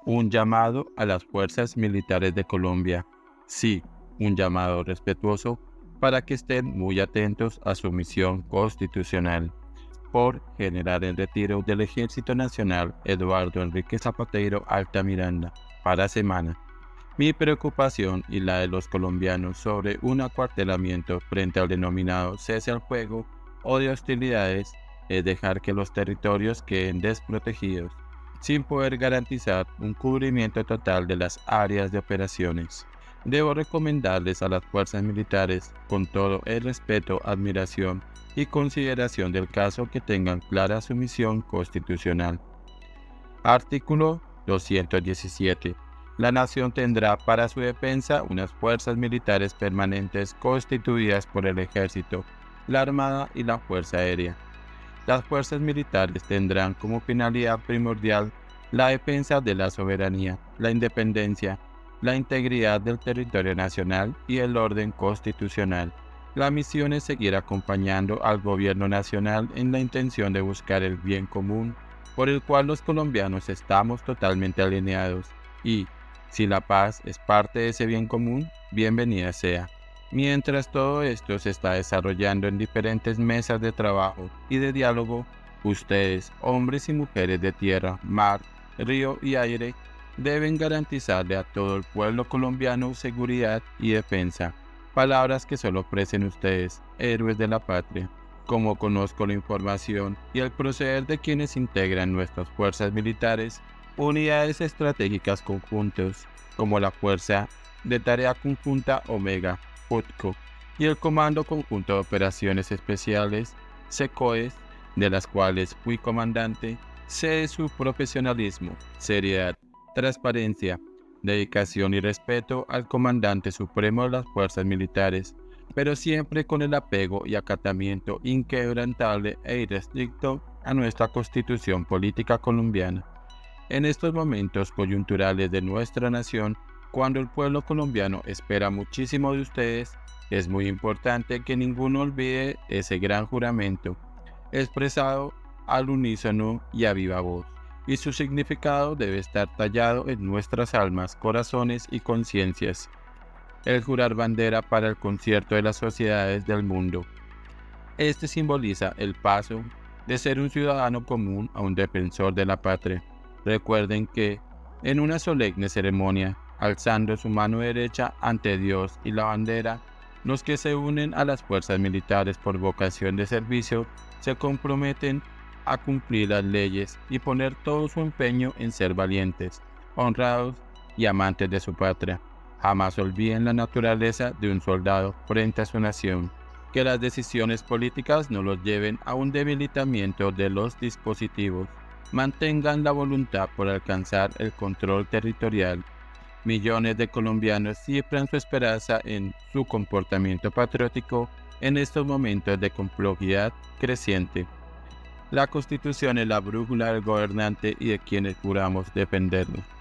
Un llamado a las fuerzas militares de Colombia. Sí, un llamado respetuoso para que estén muy atentos a su misión constitucional. Por generar el retiro del Ejército Nacional Eduardo Enrique Zapatero Altamiranda para semana. Mi preocupación y la de los colombianos sobre un acuartelamiento frente al denominado cese al fuego o de hostilidades es dejar que los territorios queden desprotegidos, sin poder garantizar un cubrimiento total de las áreas de operaciones. Debo recomendarles a las fuerzas militares, con todo el respeto, admiración y consideración del caso, que tengan clara su misión constitucional. Artículo 217. La nación tendrá para su defensa unas fuerzas militares permanentes constituidas por el Ejército, la Armada y la Fuerza Aérea. Las fuerzas militares tendrán como finalidad primordial la defensa de la soberanía, la independencia, la integridad del territorio nacional y el orden constitucional. La misión es seguir acompañando al gobierno nacional en la intención de buscar el bien común, por el cual los colombianos estamos totalmente alineados, y, si la paz es parte de ese bien común, bienvenida sea. Mientras todo esto se está desarrollando en diferentes mesas de trabajo y de diálogo, ustedes, hombres y mujeres de tierra, mar, río y aire, deben garantizarle a todo el pueblo colombiano seguridad y defensa, palabras que solo ofrecen ustedes, héroes de la patria. Como conozco la información y el proceder de quienes integran nuestras fuerzas militares, unidades estratégicas conjuntas, como la Fuerza de Tarea Conjunta Omega, FUTCO, y el Comando Conjunto de Operaciones Especiales, SECOES, de las cuales fui comandante, sé de su profesionalismo, seriedad, transparencia, dedicación y respeto al comandante supremo de las fuerzas militares, pero siempre con el apego y acatamiento inquebrantable e irrestricto a nuestra Constitución Política colombiana. En estos momentos coyunturales de nuestra nación, cuando el pueblo colombiano espera muchísimo de ustedes, es muy importante que ninguno olvide ese gran juramento, expresado al unísono y a viva voz, y su significado debe estar tallado en nuestras almas, corazones y conciencias. El jurar bandera para el concierto de las sociedades del mundo. Este simboliza el paso de ser un ciudadano común a un defensor de la patria. Recuerden que, en una solemne ceremonia, alzando su mano derecha ante Dios y la bandera, los que se unen a las fuerzas militares por vocación de servicio se comprometen a cumplir las leyes y poner todo su empeño en ser valientes, honrados y amantes de su patria. Jamás olviden la naturaleza de un soldado frente a su nación. Que las decisiones políticas no los lleven a un debilitamiento de los dispositivos. Mantengan la voluntad por alcanzar el control territorial. Millones de colombianos cifran su esperanza en su comportamiento patriótico en estos momentos de complejidad creciente. La Constitución es la brújula del gobernante y de quienes juramos defenderlo.